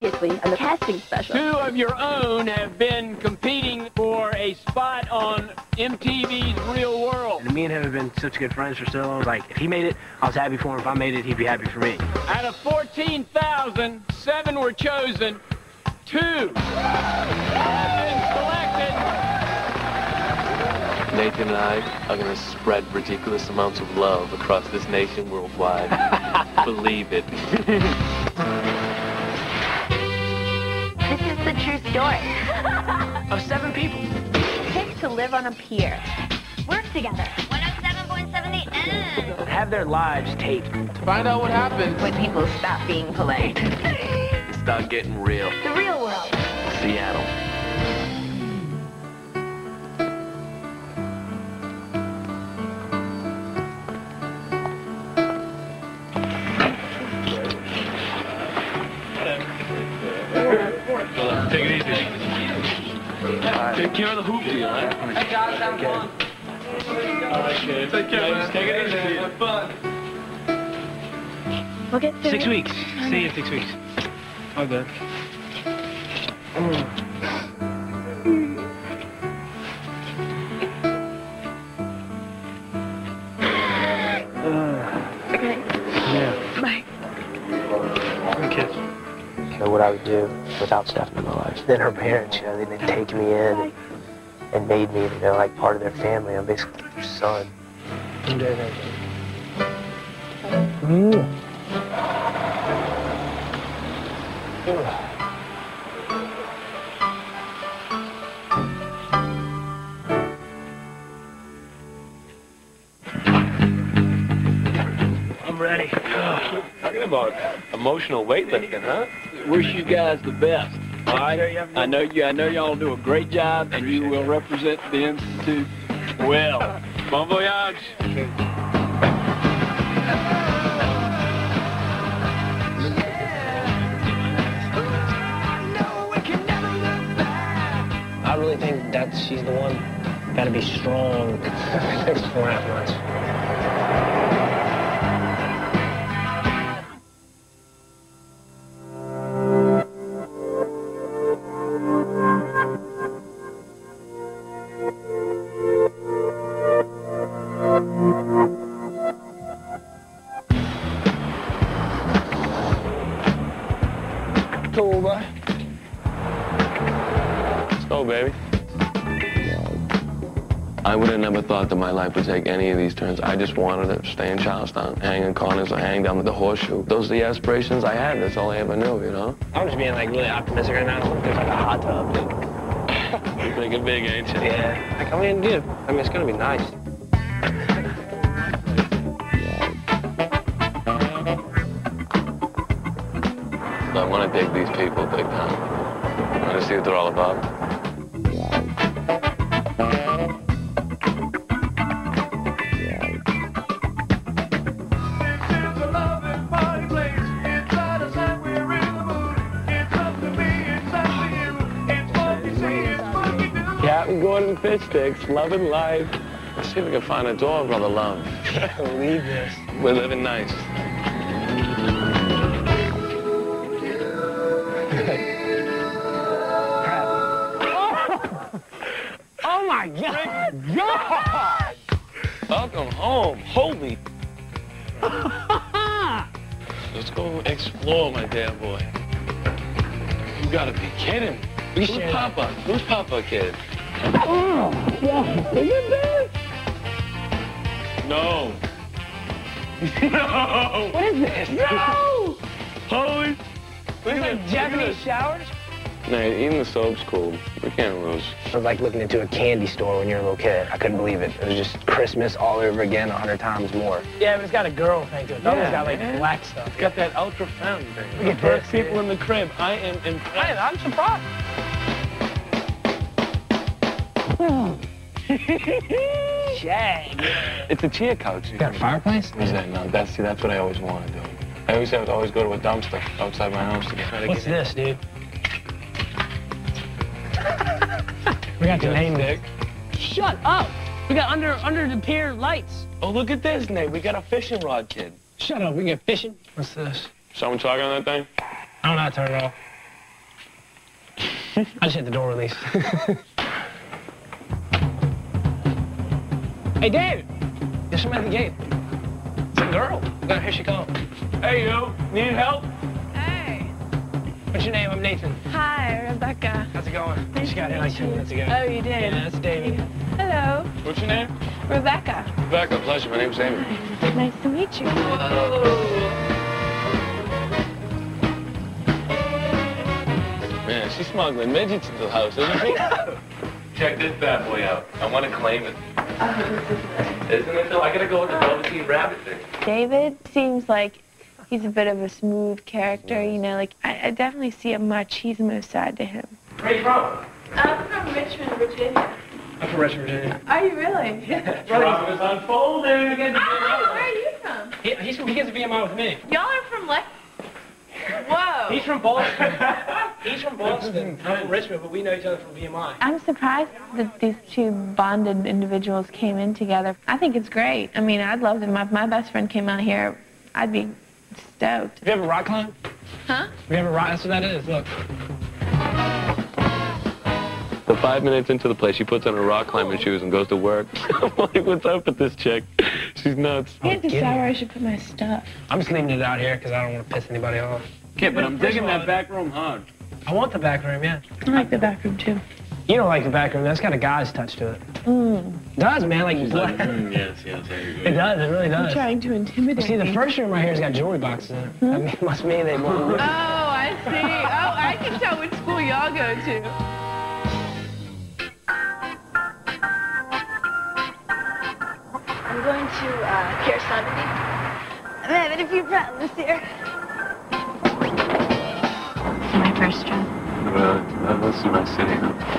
And the casting special. Two of your own have been competing for a spot on MTV's Real World. And me and him have been such good friends for so long. Like, if he made it, I was happy for him. If I made it, he'd be happy for me. Out of 14,000, 7 were chosen. 2 have been selected. Nathan and I are going to spread ridiculous amounts of love across this nation worldwide. Believe it. This is the true story. Of 7 people. Picked to live on a pier. Work together. 107.78. Have their lives taped. To find out what happens When people stop being polite. start getting real. The real world. Seattle. Take it easy. Take care of the hoop deal, huh? Hey, guys, have fun. All right, kid. Take care, man. Take it easy. Have fun. We'll get through 6 it. weeks. See you in 6 weeks. All good. Okay. Yeah. Bye. Okay. Know what I would do without Stephanie in my life. Then her parents, you know, they didn't take me in and made me, you know, like part of their family. I'm basically their son. I'm ready. Talking about emotional weightlifting, huh? Wish you guys the best. All right? I know y'all do a great job, and you will represent the Institute well. Bon voyage. I really think that she's the one. Gotta be strong. Next 4.5 months. Cool, boy. Let's go, baby. I would have never thought that my life would take any of these turns. I just wanted to stay in Charlestown, hang in corners or hang down with the horseshoe. Those are the aspirations I had. That's all I ever knew, you know? I'm just being like really optimistic right now. There's like a hot tub. You're thinking big, ain't you? Yeah. Like, I mean, dude, I mean, it's gonna be nice. So I want to dig these people big time. I want to see what they're all about. Captain Gordon Fish Sticks, loving life. Let's see if we can find a door, Brother Love. I can't believe this. We're living nice. Oh my God! Welcome home. Holy. Let's go explore, my dear boy. You gotta be kidding. Who's Papa? Who's Papa, kid? Oh, yeah. Is it this? No. No. What is this? No. Holy. Look at like Japanese showers? Nah, even the soap's cool. We can't lose. It was like looking into a candy store when you're a little kid. I couldn't believe it. It was just Christmas all over again, 100 times more. Yeah, but it's got a girl thing to it. The other's got like man. black stuff. It's got that ultra femme thing. Look at First this, people dude. in the crib. I am impressed. Man, I'm surprised. Shag. It's a chia couch. You got a fireplace? Is that no? That's what I always want to do. I always have to go to a dumpster outside my house to get. What's this, dude? We got your name there. Shut up! We got under the pier lights. Oh, look at this, Nate. We got a fishing rod, kid. Shut up, we get fishing. What's this? Someone talking on that thing? I don't know how to turn it off. I just hit the door release. Hey, David! There's somebody at the gate. It's a girl. Here she comes. Hey, yo, need help? Hey. What's your name? I'm Nathan. Hi, Rebecca. How's it going? Nice She got to here like meet 10 you. minutes ago. Oh, you did? Yeah, that's David. Hello. What's your name? Rebecca. Rebecca, pleasure. My name's Amy. Nice to meet you. Man, she's smuggling midgets into the house, isn't she? Check this bad boy out. I want to claim it. Isn't it though? I gotta go with the Velveteen Rabbit thing. David seems like he's a bit of a smooth character, you know, like I definitely see a machismo side to him. Where are you from? I'm from Richmond, Virginia. I'm from Richmond, Virginia. Are you really? Yeah. Drama is unfolding. Where are you from? He gets a VMI with me. Y'all are from Whoa. He's from Boston. He's from Boston. I'm from Richmond, but we know each other from VMI. I'm surprised that these two bonded individuals came in together. I think it's great. I mean, I'd love them. If my best friend came out here, I'd be stoked. Have you ever rock climbed? Huh? Have you ever rock? That's what that is. Look. So 5 minutes into the place, she puts on her rock climbing shoes and goes to work. I'm like, what's up with this chick? She's nuts. I can't decide where I should put my stuff. I'm just leaving it out here because I don't want to piss anybody off. Okay, but I'm digging that back room hard. I want the back room, yeah. I like the back room, too. You don't like the back room. That's got a guy's touch to it. It does, man. Like, Yes, there you go. it does. It really You're does. trying to intimidate See, the me. first room right here has got jewelry boxes in it. That must mean they want Oh, I see. Oh, I can tell which school y'all go to. I'm going to Pier 70. I'm having a few problems here. My first job. Well, this is my city.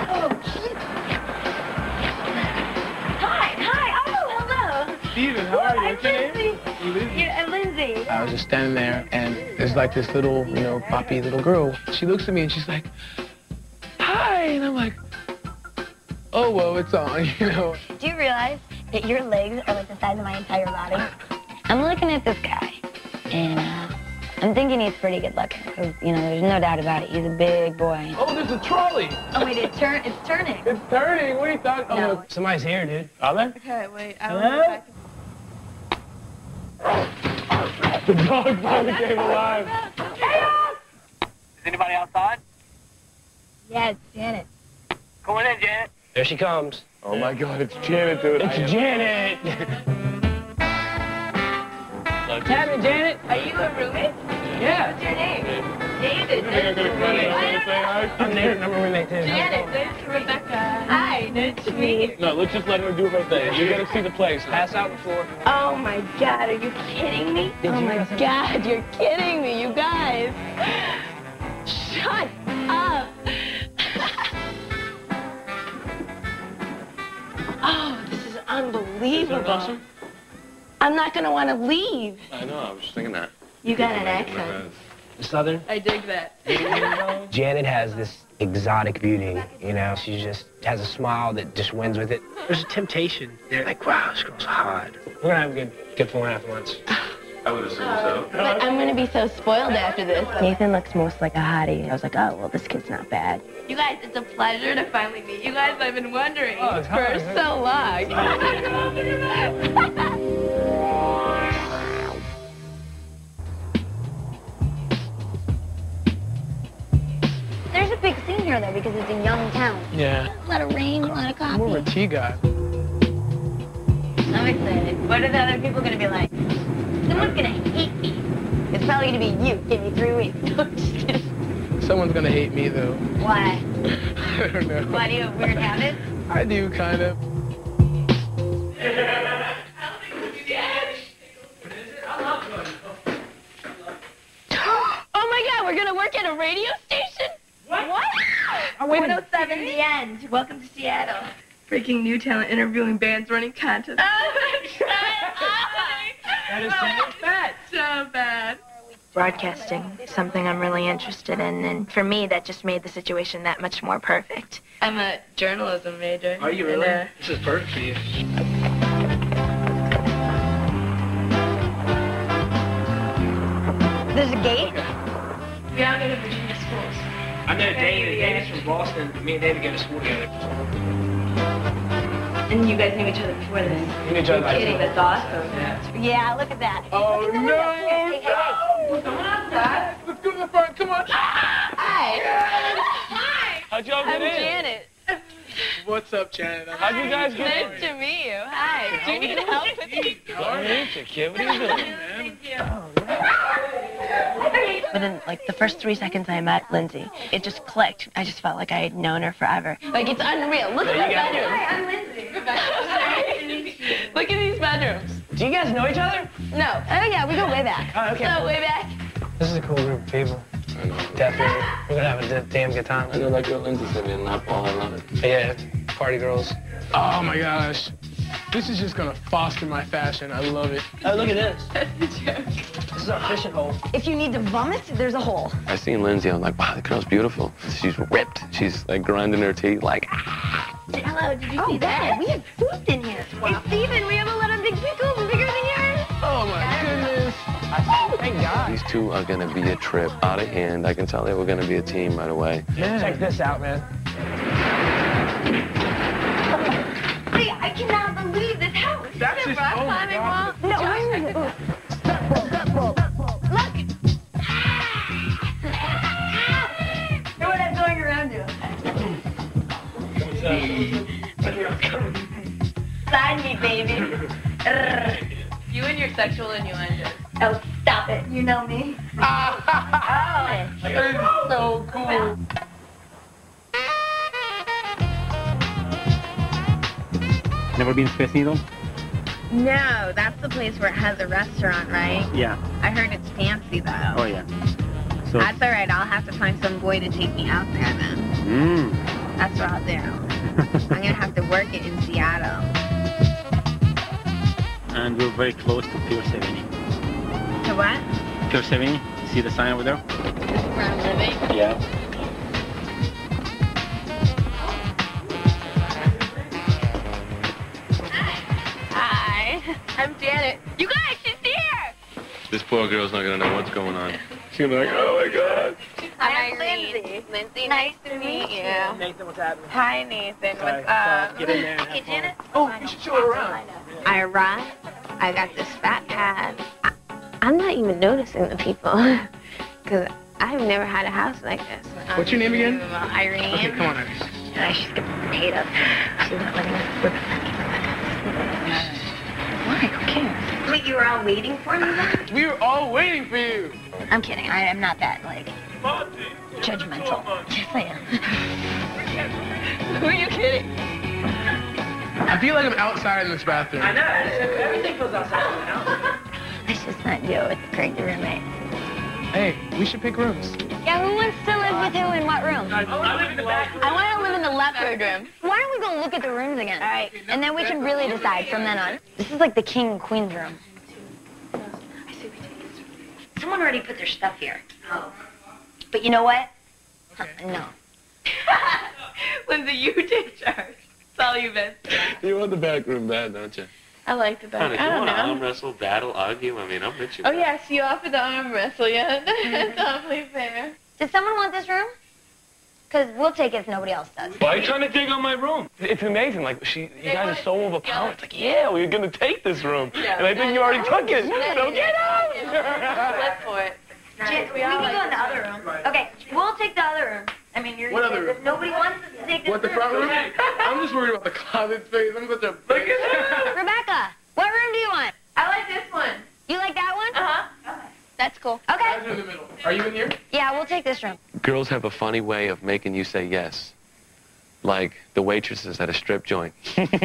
Hi. Oh, hello. Steven, how are you? I'm What's your name? Lindsay. Yeah, I'm Lindsay. I was just standing there, and there's like this little, you know, poppy little girl. She looks at me and she's like, "Hi," and I'm like, "Oh, well, it's on," you know. Do you realize that your legs are like the size of my entire body? I'm looking at this guy, and I'm thinking he's pretty good looking, because, you know, there's no doubt about it. He's a big boy. Oh, there's a trolley. Oh, wait, it's turning. It's turning. What do you thought? No. Oh, Somebody's here, dude. Are they? Okay, wait. Hello? The dog finally came alive. Is anybody outside? Yeah, it's Janet. Come on in, Janet. There she comes. Oh my God, it's Janet, dude. It's Janet. What's happening, Janet? Are you a roommate? Yeah. What's your name? David. I'm I'm a roommate, too. Janet, this is Rebecca. Hi, nice to meet you. No, let's just let her do her thing. You gotta see the place. Pass out the floor. Oh my God, are you kidding me? Did Oh you my listen? God, you're kidding me, you guys. Shut up. Oh, this is unbelievable. I'm not gonna want to leave. I know, I was just thinking that. You got an accent. Southern. I dig that. Janet has this exotic beauty, you know. She just has a smile that just wins with it. There's a temptation. They're like, wow, this girl's hot. We're gonna have a good 4.5 months. I would assume so. But I'm gonna be so spoiled after this. Nathan looks most like a hottie. I was like, oh, well, this kid's not bad. You guys, it's a pleasure to finally meet you guys. I've been wondering Oh, it's for hard. so long. There's a big scene here, though, because it's a young town. yeah. A lot of rain, a lot of I'm more of a coffee. tea guy. I'm excited. What are the other people gonna be like? Someone's gonna hate me. It's probably gonna be you. Give me 3 weeks. Just kidding. Someone's gonna hate me though. Why? I don't know. Why do you have weird habits? I do kind of. Oh my God, we're gonna work at a radio station? What? Oh, wait a minute. 107 The End. Welcome to Seattle. Breaking new talent, interviewing bands, running contests. Oh, that's right. That is so bad. So bad. Broadcasting is something I'm really interested in, and for me, that just made the situation that much more perfect. I'm a journalism major. Are you really? And, This is perfect for you. There's a gate? we all go to Virginia schools. I know David. David's from Boston. Me and David go to school together. And you guys knew each other before this? We knew each other. You're kidding, that's awesome. Yeah, look at that. Oh, Look at no, that. Hey, hey, hey. Come on outside. Let's go to the front. Come on. Hi. How'd y'all get I'm in? Janet. What's up, Janet? How'd you guys get in? Nice to meet you. Hi. Do you need help with these? Nice to meet you, kid. What are you doing? Thank you. Within like the first 3 seconds I met Lindsay, it just clicked. I just felt like I had known her forever. Like it's unreal. Look at the bedrooms. Hi, I'm Lindsay. Look at these bedrooms. Do you guys know each other? No. Oh, yeah, we go way back. Oh, okay. So way back. This is a cool group of people. I know. Definitely. We're gonna have a damn good time. I know that girl Lindsay sent me a lap ball. I love it. But yeah, party girls. Oh my gosh. This is just gonna foster my fashion. I love it. Oh, look at this. That's a joke. This is our fishing hole. If you need to vomit, there's a hole. I seen Lindsay. I'm like, wow, the girl's beautiful. She's ripped. She's like grinding her teeth, like. Hello, did you see that? We have food in here. Hey, Steven, we have a lot of big pickles bigger than yours. Oh my goodness. Thank God. These two are gonna be a trip out of hand. I can tell they were gonna be a team right away. Yeah. Check this out, man. Hey, I cannot believe this house. That's just, oh my God. No, wait a minute. Look. Look what I'm going around you. Sign me, baby. You and your sexual innuendos. Oh, stop it. You know me. It's so cool. Never been to Fifth Needle? No, that's the place where it has a restaurant, right? Yeah. I heard it's fancy, though. Oh, yeah. So, That's all right. I'll have to find some boy to take me out there, then. That's what I'll do. I'm going to have to work it in Seattle. and we're very close to Pier 70. To what? Pier 70, see the sign over there? Where I'm living? Yeah. Hi. I'm Janet. You guys, she's here! This poor girl's not gonna know what's going on. She's gonna be like, oh my God. Hi, Lindsay. Lindsay, nice to meet you. Nathan, what's happening? Hi, Nathan. Sorry, What's up? get in there and have Hey, fun. Janet. Oh, you should show her around. I arrived. I got this fat pad. I'm not even noticing the people because I've never had a house like this. What's your name again? Irene. Okay, come on, Irene. She's getting potatoes. She's not letting us whip it back. Why? Who cares? Wait, you were all waiting for me then? We were all waiting for you. I'm kidding. I am not that, like, judgmental. Yes, I am. Who are you kidding? I feel like I'm outside in this bathroom. I know. Everything feels outside now. It's just not you. It's Craig, the roommate. Hey, we should pick rooms. Yeah, who wants to live with who in what room? I live in the back room. I want to live in the leopard room. Why don't we go look at the rooms again? All right. And then we can really decide from then on. This is like the king and queen's room. Someone already put their stuff here. Oh. But you know what? No. Lindsay, you take charge. It's all you, Ben. You want the back room bad, don't you? I like the back. Honey, I you don't want to arm know. wrestle, battle, argue? I mean, I'm with you. Oh, yes, you offered the arm wrestle yet. That's awfully fair. Did someone want this room? Because we'll take it if nobody else does. Why are you trying to take on my room? It's amazing. Like, you guys are so overpowered. It's like, yeah, we're going to take this room. And I think you already took it. So get out! Flip for it. We can go in the other room. Okay, we'll take the other room. I mean, What other room? if nobody wants us to take this What, the front room? I'm just worried about the closet space. I'm such a big... Rebecca, what room do you want? I like this one. You like that one? Uh-huh. That's cool. Guys Okay. are in the middle. Are you in here? Yeah, we'll take this room. Girls have a funny way of making you say yes. Like the waitresses at a strip joint.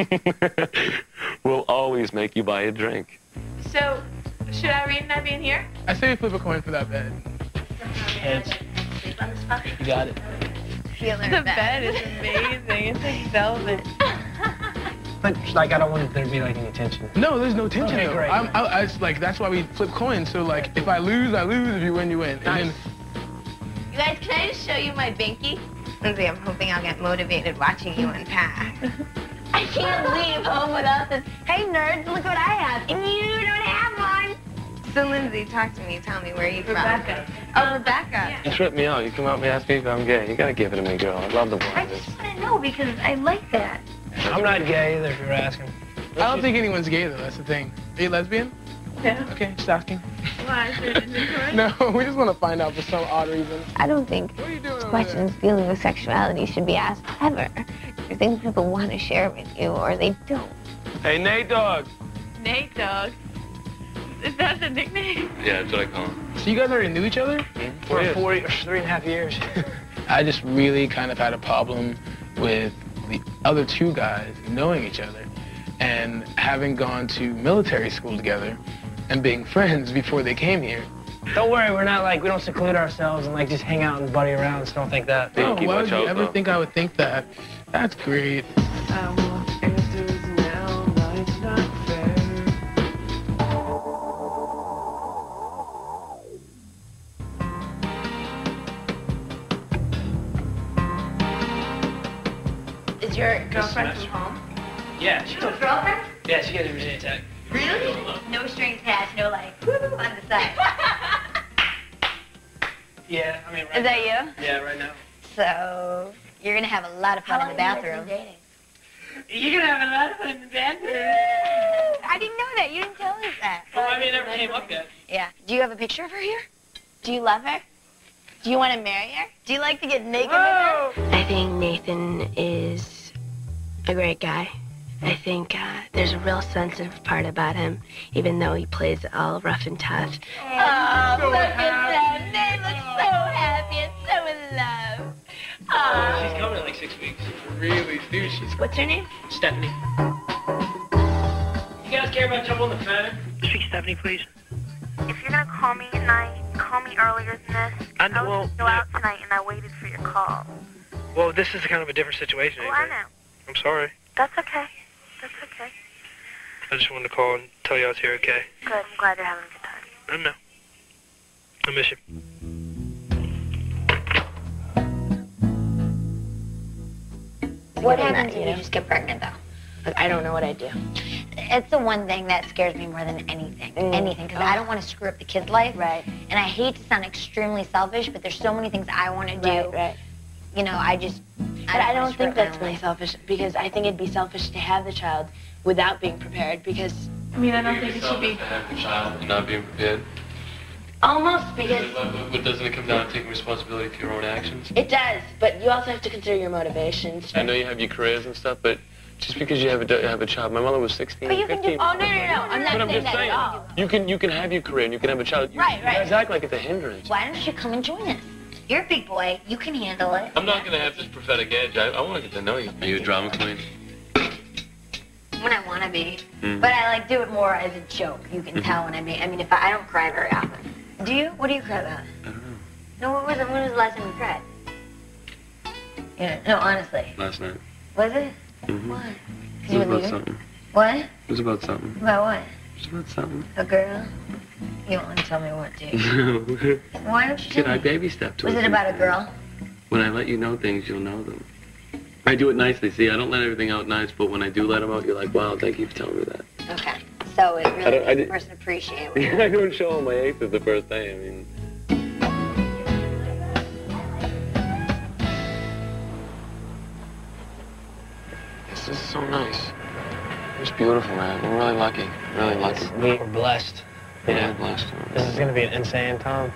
Will always make you buy a drink. So, should Irene and I be in here? I say we flip a coin for that bed. Heads. You got it. The bed is amazing. It's like velvet. But, like, I don't want there to be, like, any tension. No, there's no tension, Okay, though. great. It's like, that's why we flip coins. So, like, if I lose, I lose. If you win, you win. Nice. And You guys, can I just show you my binky? Lindsay, I'm hoping I'll get motivated watching you unpack. I can't leave home without this. Hey, nerds, look what I have. And you don't have one. So, Lindsay, talk to me. Tell me, where are you Rebecca. from? Oh, Rebecca. Yeah. You tripped me out. You come out and ask me if I'm gay. You gotta give it to me, girl. I love the I blonde. just want to know because I like that. I'm not gay either, if you're asking. I don't think anyone's gay, though. That's the thing. Are you lesbian? Yeah. Okay, just asking. Why? Is there a No, we just want to find out for some odd reason. I don't think What are you doing over questions dealing with sexuality should be asked ever. There's things people want to share with you or they don't. Hey, Nate Dogg. Nate Dogg. Is that the nickname? Yeah, that's what I call him. So you guys already knew each other? For 3.5 years. I just really kind of had a problem with the other two guys knowing each other and having gone to military school together and being friends before they came here. Don't worry, we're not like, we don't seclude ourselves and like just hang out and buddy around, so don't think that. Oh, why would you ever think I would think that? That's great. Is your girlfriend from home? Yeah, she's Your girlfriend? Yeah, she gets Virginia Tech. Really? No strings attached, no like, woo on the side. Yeah, I mean, right Is that you? Yeah, right now. So, you're gonna have a lot of fun in the bathroom. You're gonna have a lot of fun in the bathroom. I didn't know that. You didn't tell us that. Well, I mean, it never came up yet. Yeah. Do you have a picture of her here? Do you love her? Do you want to marry her? Do you like to get naked Whoa! with her? I think Nathan is a great guy. I think there's a real sensitive part about him, even though he plays all rough and tough. Oh, look at them. They look so happy and so in love. Oh. She's coming in like 6 weeks. Really, dude, she's... What's her name? Stephanie. You guys care about trouble on the phone? Speak Stephanie, please. If you're gonna call me tonight, call me earlier than this. I was gonna go out tonight and I waited for your call. Well, this is kind of a different situation. Oh, I know. I'm sorry. That's okay. That's okay. I just wanted to call and tell you I was here, okay? Good. I'm glad you're having a good time. I know. I miss you. What happens if you just get pregnant, though? Like, I don't know what I'd do. It's the one thing that scares me more than anything. Anything, because I don't want to screw up the kid's life. Right. And I hate to sound extremely selfish, but there's so many things I want to do. Right. You know, I just... But I don't think that's really selfish, because I think it'd be selfish to have the child without being prepared, because... I mean, I don't think it should be... To have your child and not being prepared. Almost, because... But doesn't it come down to taking responsibility for your own actions? It does, but you also have to consider your motivations. I know you have your careers and stuff, but just because you have a child, my mother was 16, But you can 15. do... Oh, no. I'm not But I'm saying just that saying, at all. you can have your career and you can have a child. Right. You guys act like it's a hindrance. Why don't you come and join us? You're a big boy. You can handle it. I'm not gonna have this prophetic edge. I want to get to know you. Are you a drama queen? When I want to be. Mm. But I like do it more as a joke. You can tell when I mean, if I don't cry very often. Do you? What do you cry about? I don't know. No, when was the last time you cried? Yeah, no, honestly. Last night. Was it? Mm-hmm. What? It was about something. What? It was about something. About what? It was about something. A girl? You don't want to tell me what, do you? No. Why don't you Kid, tell I me? baby stepped Was towards it you. about a girl? When I let you know things, you'll know them. I do it nicely. See, I don't let everything out nice, but when I do let them out, you're like, wow, thank you for telling me that. Okay. So it I really don't- I makes the did- person appreciate it. I don't show them my aces the first day. I mean, this is so nice. It's beautiful, man. We're really lucky. Really lucky. We're blessed. Yeah, blessed. This is gonna be an insane time.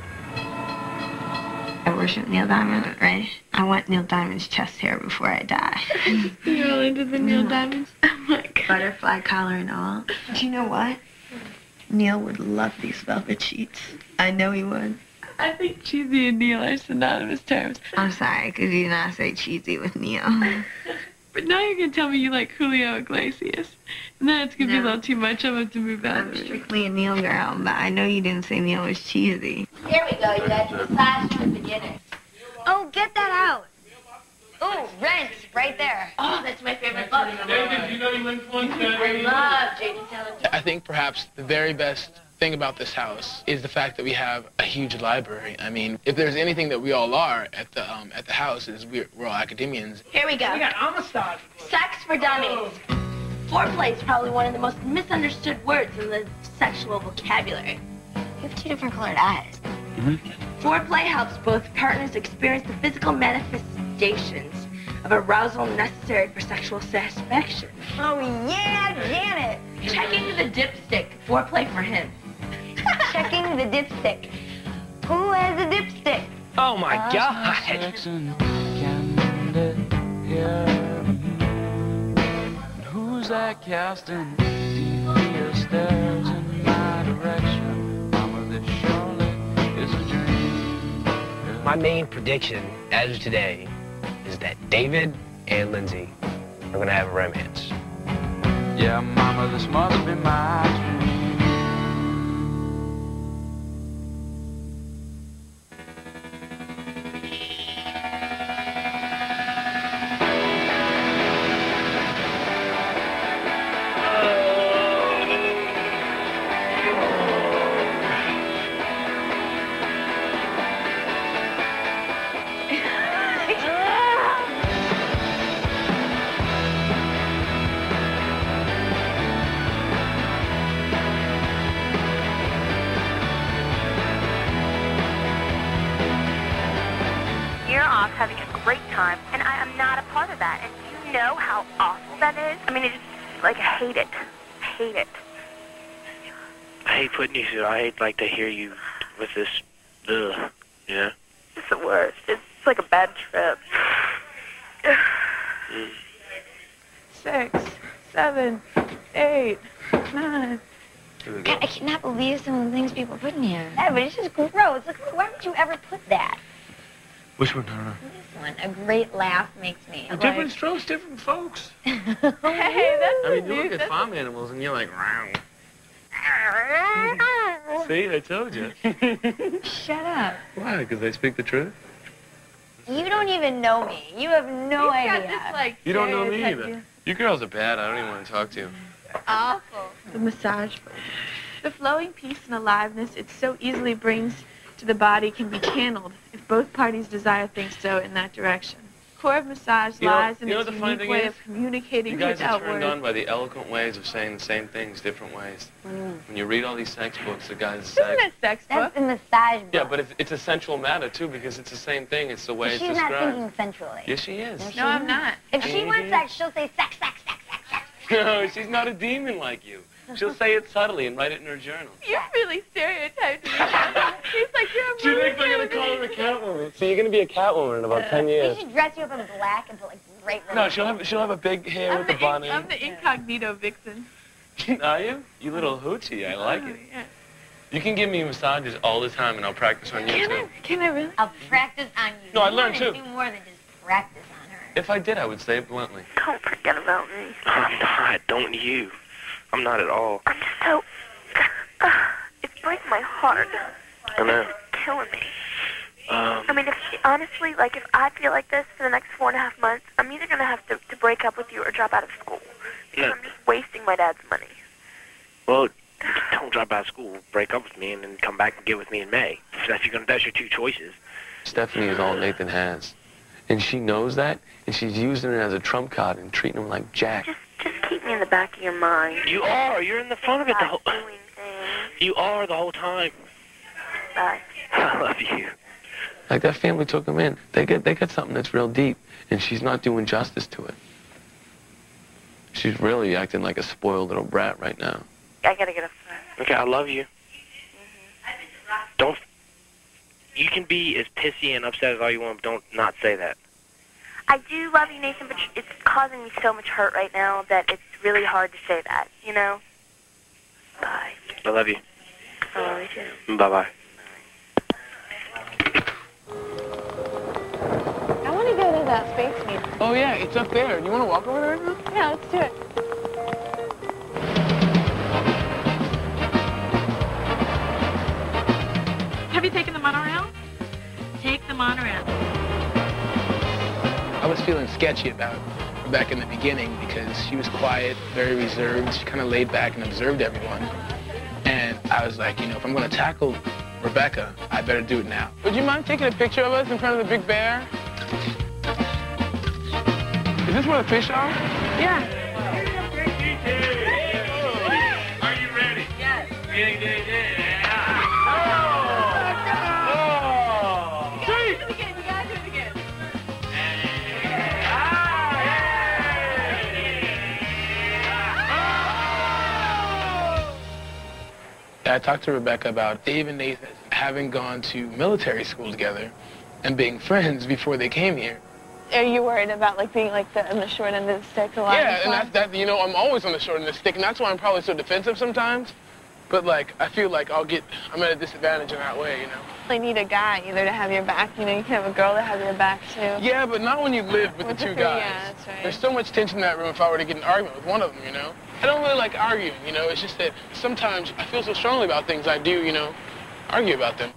I worship Neil Diamond, right? I want Neil Diamond's chest hair before I die. You're all into the Neil Diamonds? Oh my God. Butterfly collar and all. Do you know what? Neil would love these velvet sheets. I know he would. I think cheesy and Neil are synonymous terms. I'm sorry, could you not say cheesy with Neil? But now you're going to tell me you like Julio Iglesias. And then it's going to be a No. little too much. I'm going to have to move out I'm of it. strictly a Neil girl, but I know you didn't say Neil was cheesy. Here we go. You got your massage for beginners. Oh, get that out. Oh, Rent, right there. Oh, that's my favorite book. David, you know you influenced I love J.D. Salinger. I think perhaps the very best thing about this house is the fact that we have a huge library. I mean, if there's anything that we all are at the house is we're all academians. Here we go. We got Amistad. Sex for dummies. Foreplay is probably one of the most misunderstood words in the sexual vocabulary. You have two different colored eyes. Foreplay helps both partners experience the physical manifestations of arousal necessary for sexual satisfaction. Oh, yeah, Janet. Checking the dipstick. Foreplay for him. Checking the dipstick. Who has a dipstick? Oh, my God. Who's that casting devious stares in my direction? Mama, this surely is a dream. My main prediction as of today is that David and Lindsay are gonna have a romance. Yeah, Mama, this must be my dream. You're off having a great time, and I am not a part of that. And you know how awful that is? I mean, it's just, like, I hate it. I hate it. I hate putting you through. I hate, like, to hear you with this, ugh, you know? It's the worst. It's like a bad trip. 6, 7, 8, 9. God, I cannot believe some of the things people put in here. Yeah, but it's just gross. Look, why would you ever put that? Which one? No. This one, a great laugh makes me. Different strokes, different folks. Hey, that's I mean, you look at farm animals and you're like, wow. See, I told you. Shut up. Why? Because they speak the truth? You don't even know me. You have no idea. This, like, You don't know me stereotype either. You girls are bad. I don't even want to talk to you. Awful. The massage. The flowing peace and aliveness it so easily brings to the body can be channeled if both parties desire things so in that direction. Core of massage lies in its unique way of communicating You guys are without turned words. on by the eloquent ways of saying the same things different ways. What do you mean? When you read all these sex books, the guys Isn't sex. it sex book? That's the massage book. Yeah, but it's a sensual matter too because it's the same thing. It's the way She's it's not described. thinking sensually. Yes, she is. No, I'm not. If she wants sex, she'll say sex, sex, sex, sex, sex. No, she's not a demon like you. She'll say it subtly and write it in her journal. You're really stereotyping me. He's like, you're a She thinks I'm gonna call her a Catwoman. So you're gonna be a Catwoman in about 10 We years. should dress you up in black and put like great. No, she'll have a big hair with a bonnet. I'm the incognito vixen. Are you? You little hoochie. I like it. Yeah. You can give me massages all the time, and I'll practice on you too. Can I really? I'll practice on you. No, I You learned wanna too. do more than just practice on her. If I did, I would say it bluntly. Don't forget about me. I'm not. Don't you. I'm not at all. I'm just so... It's breaking my heart. I know. It's killing me. I mean, honestly, like, if I feel like this for the next 4.5 months, I'm either going to have to break up with you or drop out of school. Because No. I'm just wasting my dad's money. Well, don't drop out of school, break up with me, and then come back and get with me in May. That's your two choices. Stephanie is all Nathan has. And she knows that, and she's using it as a trump card and treating him like Jack. Just keep me in the back of your mind. You are. You're in the fun of it the whole... Doing things. You are the whole time. Bye. I love you. Like that family took him in. They got something that's real deep, and she's not doing justice to it. She's really acting like a spoiled little brat right now. I got to get up. Okay, I love you. Don't... You can be as pissy and upset as all you want, but don't not say that. I do love you, Nathan, but it's causing me so much hurt right now that it's really hard to say that, you know? Bye. I love you. I love you too. Bye-bye. I want to go to that space meeting. Oh, yeah, it's up there. You want to walk over there right now? Yeah, let's do it. Have you taken the monorail? Take the monorail. I was feeling sketchy about Rebecca in the beginning because she was quiet, very reserved. She kind of laid back and observed everyone. And I was like, you know, if I'm going to tackle Rebecca, I better do it now. Would you mind taking a picture of us in front of the big bear? Is this where the fish are? Yeah. Are you ready? Yes. I talked to Rebecca about Dave and Nathan having gone to military school together and being friends before they came here. Are you worried about like being like on the short end of the stick a lot? Yeah, and that you know, I'm always on the short end of the stick, and that's why I'm probably so defensive sometimes. But like, I feel like I'm at a disadvantage in that way, you know. You need a guy either to have your back, you know, you can have a girl to have your back too. Yeah, but not when you live with the two guys. Yeah, that's right. There's so much tension in that room if I were to get in an argument with one of them, you know. I don't really like arguing, you know. It's just that sometimes I feel so strongly about things I do, you know, argue about them.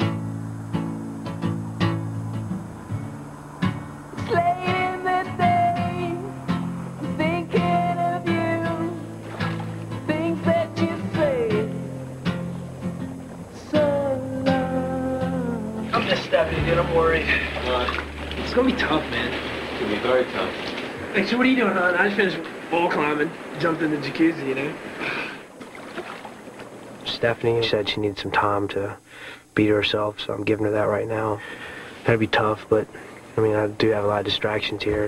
Stephanie, dude, I'm worried. It's gonna be tough, man. It's gonna be very tough. Hey, so what are you doing, hon? I just finished wall climbing, jumped in the jacuzzi, you know? Stephanie said she needs some time to beat herself, so I'm giving her that right now. That'd be tough, but, I mean, I do have a lot of distractions here.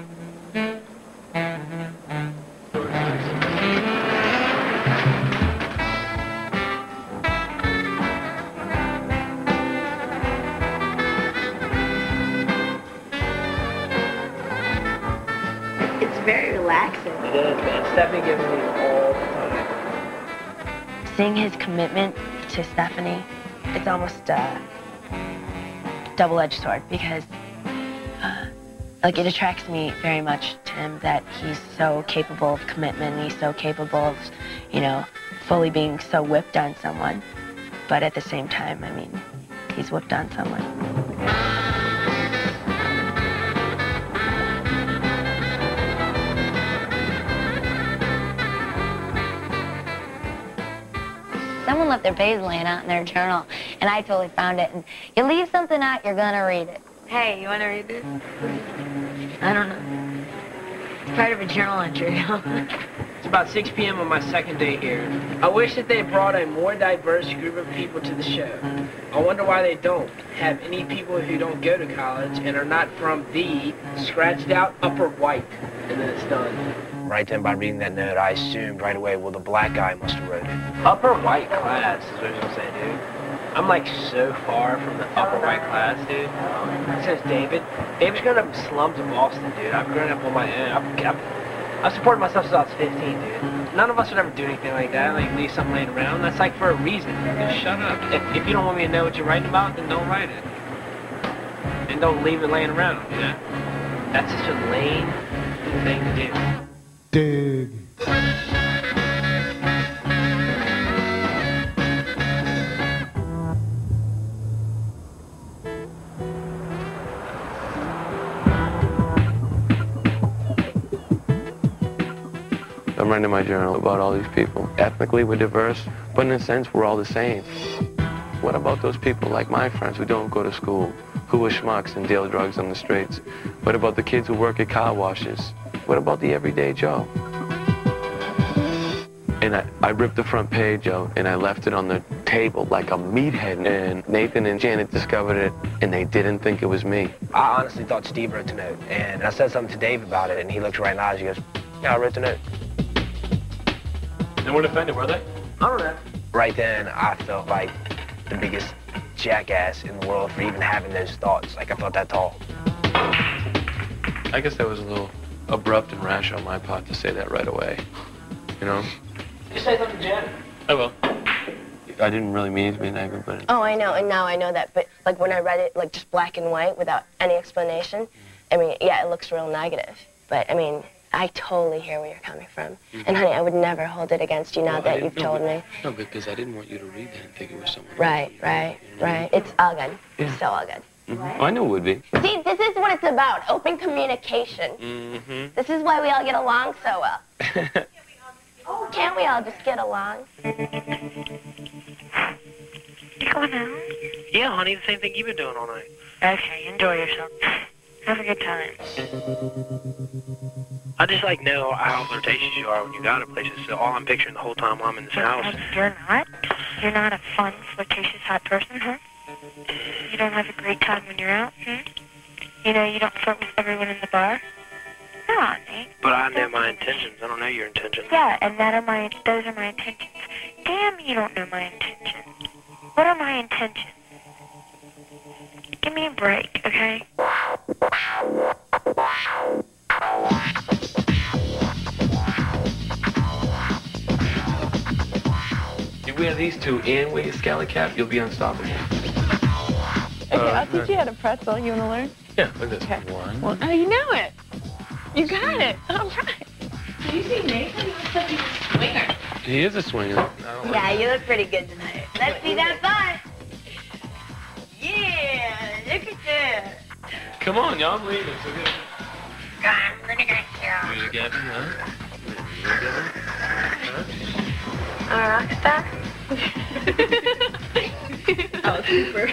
Very relaxing. It is, man. Stephanie gives me all the time. Seeing his commitment to Stephanie, it's almost a double-edged sword because, like, it attracts me very much to him that he's so capable of commitment. He's so capable of, you know, fully being so whipped on someone. But at the same time, I mean, he's whipped on someone. Someone left their page laying out in their journal, and I totally found it. And you leave something out, you're gonna read it. Hey, you wanna read this? I don't know. It's part of a journal entry. It's about 6 p.m. on my second day here. I wish that they brought a more diverse group of people to the show. I wonder why they don't have any people who don't go to college and are not from the scratched out upper white. And then it's done. Right then, by reading that note, I assumed right away, well, the black guy must have wrote it. Upper white class is what I'm saying, dude. I'm like so far from the upper white class, dude. Says David. David's grown up in slums of Boston, dude. I've grown up on my own. I've supported myself since I was 15, dude. None of us would ever do anything like that, like leave something laying around. That's like for a reason. Just shut up. If you don't want me to know what you're writing about, then don't write it. And don't leave it laying around, you know? That's such a lame thing to do. Dig. I'm writing in my journal about all these people. Ethnically, we're diverse, but in a sense, we're all the same. What about those people like my friends who don't go to school, who are schmucks and deal drugs on the streets? What about the kids who work at car washes? What about the everyday Joe? And I ripped the front page out and I left it on the table like a meathead. And Nathan and Janet discovered it and they didn't think it was me. I honestly thought Steve wrote the note. And I said something to Dave about it and he looked right in the eyes. He goes, yeah, I wrote the note. They weren't offended, were they? I don't know. Right then, I felt like the biggest jackass in the world for even having those thoughts. Like, I felt that tall. I guess that was a little abrupt and rash on my part to say that right away. You know? Just say something to Janet. I will. I didn't really mean to be negative, but... Oh, I know, and now I know that. But, like, when I read it, like, just black and white without any explanation, I mean, yeah, it looks real negative. But, I mean, I totally hear where you're coming from. Mm-hmm. And, honey, I would never hold it against you now that you've told me. No, because I didn't want you to read that and think it was someone. Right. It's all good. Yeah. So all good. Mm-hmm. Oh, I knew it would be. See, this is what it's about, open communication. Mm-hmm. This is why we all get along so well. Can't we all just get along? You going out? Yeah, honey, the same thing you've been doing all night. Okay, enjoy yourself. Have a good time. I just, like, know how flirtatious you are when you go to places, so all I'm picturing the whole time while I'm in this house... You're not? You're not a fun, flirtatious, hot person, huh? You don't have a great time when you're out, You know, you don't flirt with everyone in the bar? No, Nate. But I know my intentions. I don't know your intentions. Yeah, and those are my intentions. Damn, you don't know my intentions. What are my intentions? Give me a break, okay? You wear these two and wear your scallop cap, you'll be unstoppable. Okay, I'll teach you how to pretzel. You want to learn? Yeah, look at this. Okay. One. Well, oh, you know it. You got it. All right. Did you see Nathan? He looks like he's a swinger. He is a swinger. Yeah, you look pretty good tonight. Let's see that butt. Yeah, look at that. Come on, y'all, I'm leaving. So good. I'm gonna get you. You get me, huh? You get me? Rockstar? Oh, super.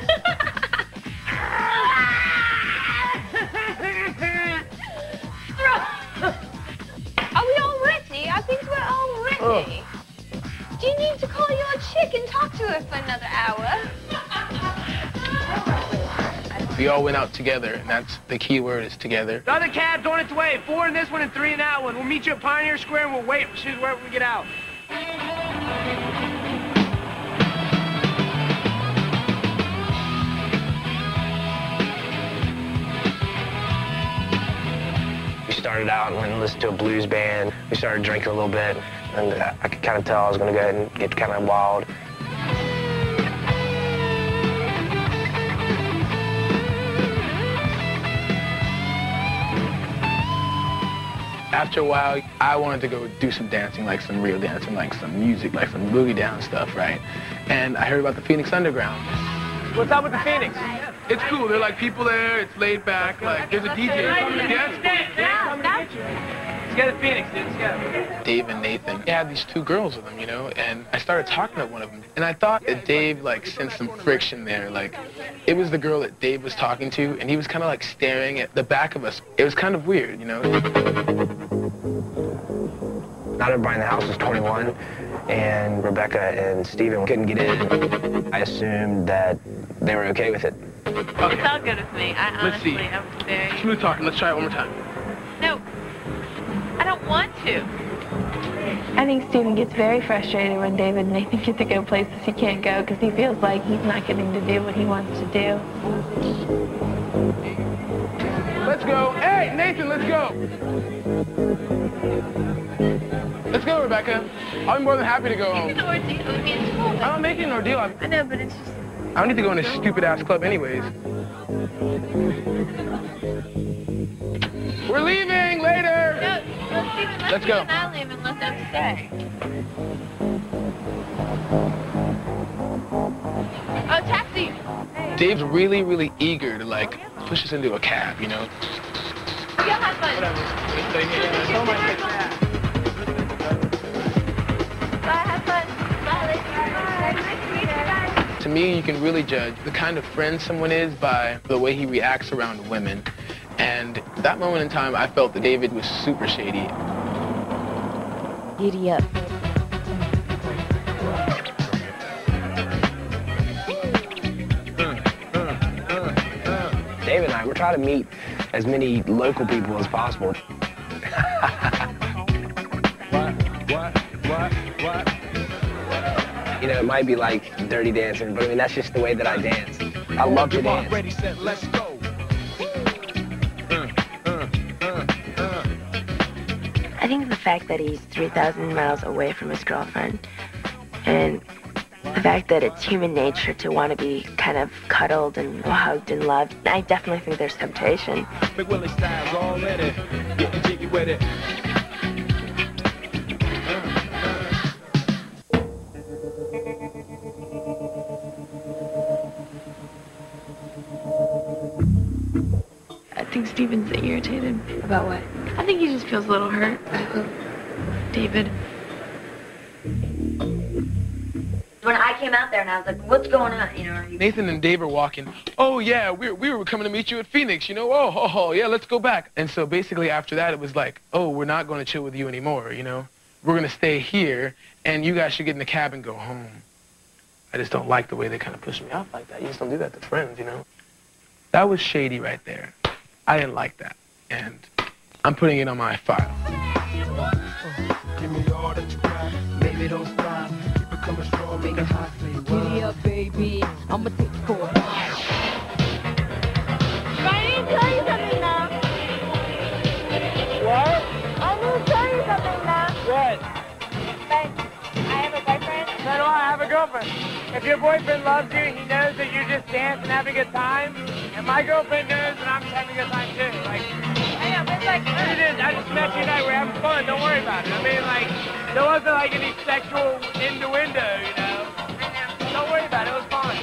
Are we all ready? I think we're all ready. Do you need to call your chick and talk to her for another hour? We all went out together, and that's the key word is together. The other cab's on its way. 4 in this one and 3 in that one. We'll meet you at Pioneer Square and we'll wait for where we get out. We started out and went and listened to a blues band. We started drinking a little bit, and I could kind of tell I was going to go ahead and get kind of wild. After a while, I wanted to go do some dancing, like some real dancing, like some music, like some boogie down stuff, right? And I heard about the Phoenix Underground. What's up with the Phoenix? It's cool. There are like people there. It's laid back. Like there's a DJ. Let's get the Phoenix, dude. Let's get it. Dave and Nathan, they had these 2 girls with them, you know, and I started talking to one of them. And I thought that Dave, like, sensed some friction there. Like, it was the girl that Dave was talking to, and he was kind of, like, staring at the back of us. It was kind of weird, you know. Not everybody in the house was 21, and Rebecca and Steven couldn't get in. I assumed that they were okay with it. Okay. It's all good with me. Let's see. I'm very... Smooth talking. Let's try it one more time. No, I don't want to. I think Steven gets very frustrated when David and Nathan get to go places he can't go because he feels like he's not getting to do what he wants to do. Let's go. Hey, Nathan, let's go. Let's go, Rebecca. I'll be more than happy to go home. It's an ordeal with me in school. I don't make it an ordeal. I know, but it's just... I don't need to go in this stupid-ass club anyways. We're leaving later. No, well, Steven, Let's go. And I leave and let them stay. Oh, taxi. Hey. Dave's really, really eager to, like, push us into a cab, you know? Y'all have fun. Bye, have fun. Bye, ladies. To me, you can really judge the kind of friend someone is by the way he reacts around women. And that moment in time, I felt that David was super shady. Giddy up. David and I, we're trying to meet as many local people as possible. You know, it might be like dirty dancing, but I mean, that's just the way that I dance. I love to dance. I think the fact that he's 3,000 miles away from his girlfriend, and the fact that it's human nature to want to be kind of cuddled and hugged and loved, I definitely think there's temptation. Big Willie style's all ready. Getting jiggy with it. I think Steven's irritated. About what? I think he just feels a little hurt. David. When I came out there and I was like, what's going on? You know, Nathan and Dave are walking. Oh, yeah, we were coming to meet you at Phoenix, you know? Oh, yeah, let's go back. And so basically after that, it was like, oh, we're not going to chill with you anymore, you know? We're going to stay here, and you guys should get in the cab and go home. I just don't like the way they kind of push me off like that. You just don't do that to friends, you know? That was shady right there. I didn't like that, and I'm putting it on my file. Give me all that you got, baby, don't stop. make it hot. Giddy up, baby. I'ma take you for a ride. I need to tell you something now. What? I need to tell you something now. What? But I have a boyfriend. So do I have a girlfriend. If your boyfriend loves you, he knows that you just dance and have a good time. And my girlfriend knows that I'm just having a good time too. Like, I know, but it's like, I just met you tonight. We're having fun. Don't worry about it. I mean, like, there wasn't like any sexual innuendo, you know. Don't worry about it. It was fun.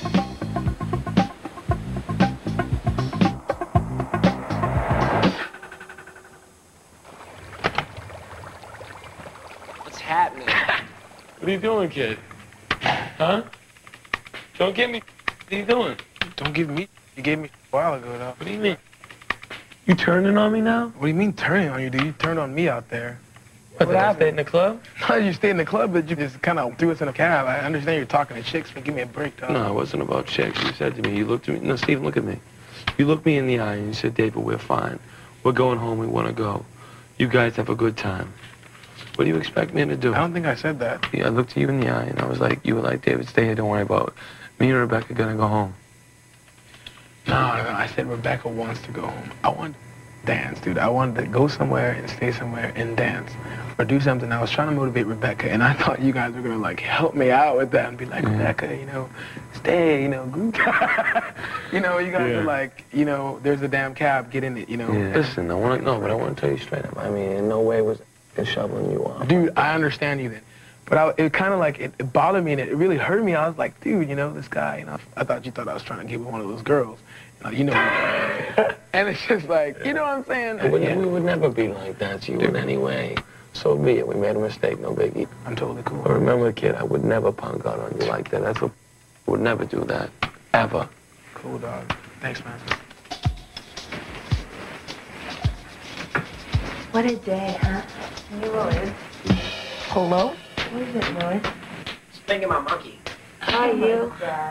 What's happening? What are you doing, kid? Huh? Don't get me. What are you doing? Don't give me. You gave me a while ago, though. What do you mean? You turning on me now? What do you mean turning on you, dude? You turned on me out there. What happened in the club? No, you stayed in the club, but you just kind of threw us in a cab. I understand you're talking to chicks, but give me a break, dog. No, it wasn't about chicks. You said to me, you looked at me. No, Stephen, look at me. You looked me in the eye and you said, David, we're fine. We're going home. We want to go. You guys have a good time. What do you expect me to do? I don't think I said that. Yeah, I looked you in the eye and I was like, you were like, David, stay here. Don't worry about it. Me and Rebecca are going to go home. No, I said Rebecca wants to go home. I want to dance, dude. I wanted to go somewhere and stay somewhere and dance or do something. I was trying to motivate Rebecca, and I thought you guys were going to, like, help me out with that and be like, Rebecca, you know, stay, you know, group. You know, you guys are like, you know, there's a damn cab, get in it, you know. Yeah. Listen, but I want to tell you straight up. I mean, in no way was I shoveling you off. Dude, I understand you then. But it kind of like, it bothered me and it really hurt me. I was like, dude, you know, this guy, you know, I thought you thought I was trying to get with one of those girls. You know, and it's just like, you know what I'm saying? We would never be like that to you in any way. So be it. We made a mistake, no biggie. I'm totally cool. But remember, kid, I would never punk out on you like that. That's what I would never do that. Ever. Cool, dog. Thanks, man. What a day, huh? New Orleans. Hello? What is it, Lloyd? Spanking my monkey. How are you?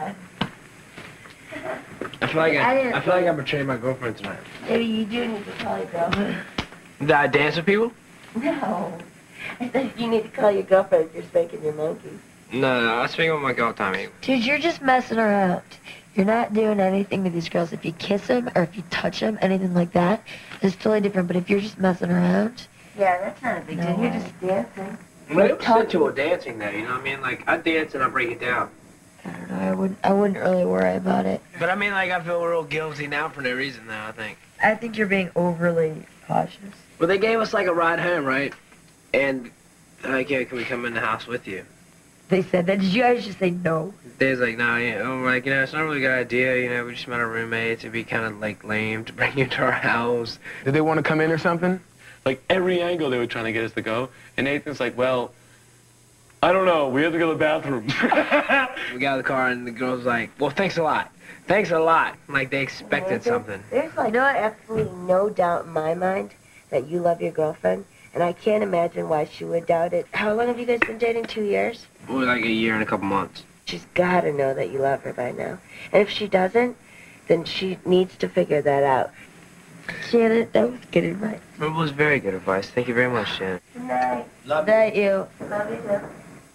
I feel like I betrayed my girlfriend tonight. Maybe you do need to call your girlfriend. Did I dance with people? No. I think you need to call your girlfriend if you're spanking your monkey. No, I was spanking with my girl, Tommy. Dude, you're just messing around. You're not doing anything to these girls. If you kiss them or if you touch them, anything like that, it's totally different. But if you're just messing around... Yeah, that's not a big deal. You're just dancing. Well, it was sensual dancing, though, you know what I mean? Like, I dance and I break it down. I don't know, I wouldn't really worry about it. But I mean, like, I feel real guilty now for no reason, though, I think. I think you're being overly cautious. Well, they gave us, like, a ride home, right? And, like, yeah, can we come in the house with you? They said that. Did you guys just say no? They was like, no, you know, I'm like, you know, it's not a really good idea, you know, we just met our roommates. It'd be kind of, like, lame to bring you to our house. Did they want to come in or something? Like, every angle they were trying to get us to go. And Nathan's like, well, I don't know. We have to go to the bathroom. We got out of the car, and the girl was like, well, thanks a lot. Thanks a lot. Like, they expected something. There's, like, absolutely no doubt in my mind that you love your girlfriend, and I can't imagine why she would doubt it. How long have you guys been dating? 2 years? Well, like a year and a couple months. She's got to know that you love her by now. And if she doesn't, then she needs to figure that out. Janet, that was good advice. It was very good advice. Thank you very much, Janet. Good night. Love you. Love you, too.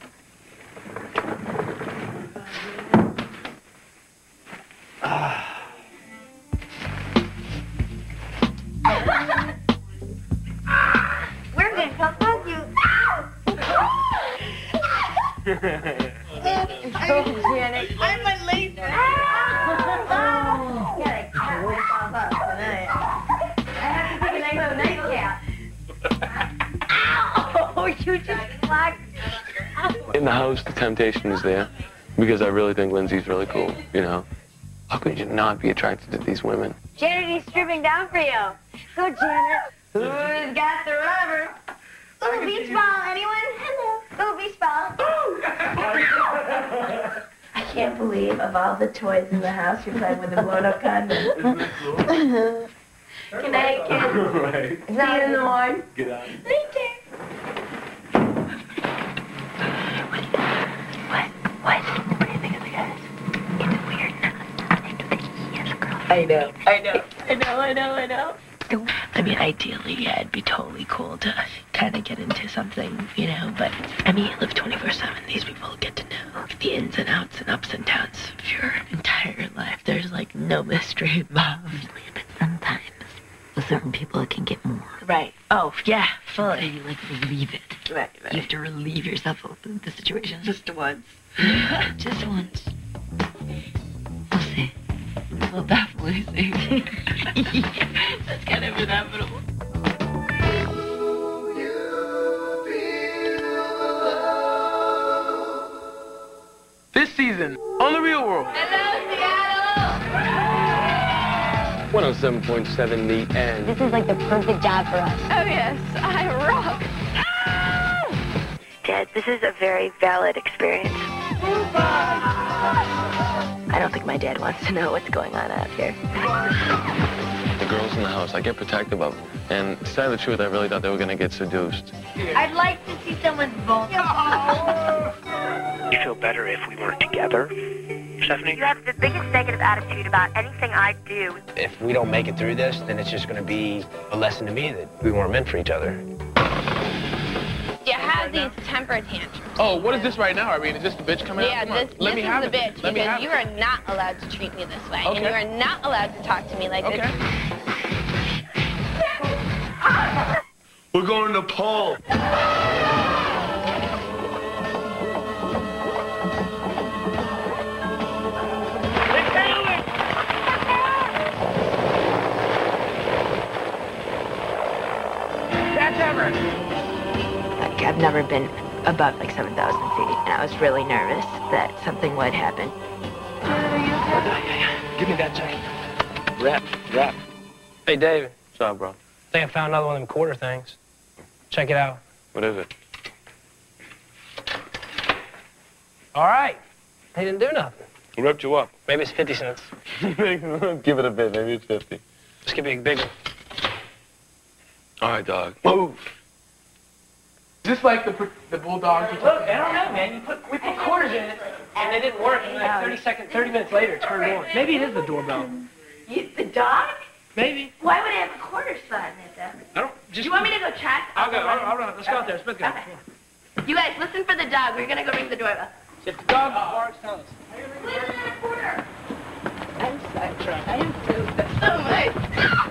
We're gonna come hug you. Janet. I'm a laser. Oh, you just blocked. In the house, the temptation is there because I really think Lindsay's really cool, you know? How could you not be attracted to these women? Janet, he's stripping down for you. Go, Janet. Who's got the rubber? Ooh, beach ball. Anyone? Hello. Ooh, beach ball. I can't believe of all the toys in the house, you're playing with a blown-up condom. Good night, kids. Right. See you in the morning. Get out. Later. What do you think of the guys? It's weird now. I know. I mean, ideally, yeah, it'd be totally cool to kind of get into something, you know, but I mean, you live 24/7. These people get to know the ins and outs and ups and downs of your entire life. There's like no mystery involved. But sometimes with certain people it can get more. Right. Oh, yeah, fully. You like relieve it. Right. You have to relieve yourself of the situation. Just once. Just once. We'll see. We'll definitely see. That's kind of inevitable. This season on The Real World. Hello, 107.7 The End. This is like the perfect job for us. Oh, yes, I rock. Dad, this is a very valid experience. I don't think my dad wants to know what's going on out here. The girls in the house, I get protective of them. And to tell you the truth, I really thought they were going to get seduced. I'd like to see someone's vulnerable. You feel better if we weren't together, Stephanie? You have the biggest negative attitude about anything I do. If we don't make it through this, then it's just going to be a lesson to me that we weren't meant for each other. You have these temper tantrums. Oh, what is this right now, Irene? Is this the bitch coming Yeah, out? Come on. this Let me is have the it. bitch, Let me have because you it. are not allowed to treat me this way. Okay. And you are not allowed to talk to me like this. We're going to Paul. That's Everett. Like, I've never been above like 7,000 feet, and I was really nervous that something would happen. Give me that jacket. Rap. Hey, David. What's up, bro? I think I found another one of them quarter things. Check it out. What is it? All right. He didn't do nothing. Who ripped you up? Maybe it's 50 cents. Give it a bit. Maybe it's 50. Just give me a big one. All right, dog. Move. Is this like the bulldog? Look, I don't know, man. We put quarters in it, and they didn't work. And like 30 minutes later, it turned on. Maybe it is the doorbell. The dog? Maybe. Why would I have a quarter slot in it, then? I don't. Just. Do you want me to go check? I'll go. I'll run. Let's go out there. Let's both go. Okay. You guys, listen for the dog. We're gonna go ring the doorbell. If the dog barks, tell us. Leave it in a quarter. I'm sorry. I am so sorry. Oh, my.